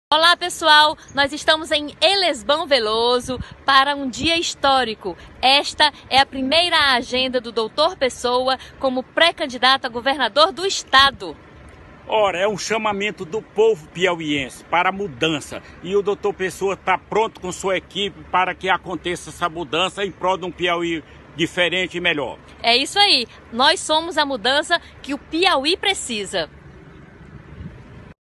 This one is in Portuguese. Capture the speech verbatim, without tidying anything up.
Olá pessoal, nós estamos em Elesbão Veloso para um dia histórico. Esta é a primeira agenda do doutor Pessoa como pré-candidato a governador do estado. Ora, é um chamamento do povo piauiense para a mudança e o doutor Pessoa está pronto com sua equipe para que aconteça essa mudança em prol de um Piauí diferente e melhor. É isso aí, nós somos a mudança que o Piauí precisa.